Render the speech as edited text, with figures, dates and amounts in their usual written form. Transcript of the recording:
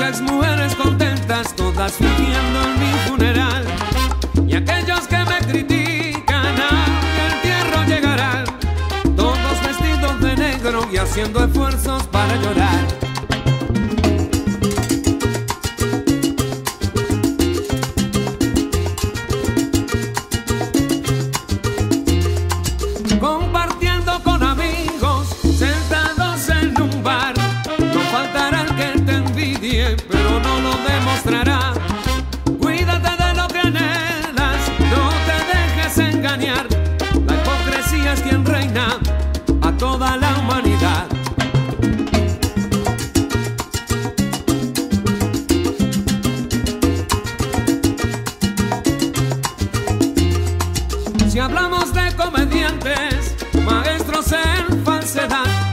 las mujeres contentas, todas fingiendo en mi funeral. Y aquellos que me critican, al entierro llegarán, todos vestidos de negro y haciendo esfuerzos para llorar. Compartiendo con amigos, sentados en un bar, no faltará el que te envidie, pero no lo demostrará. Cuídate de lo que anhelas, no te dejes engañar. La hipocresía es quien reina a toda la humanidad. Si hablamos de comediantes, maestros en falsedad,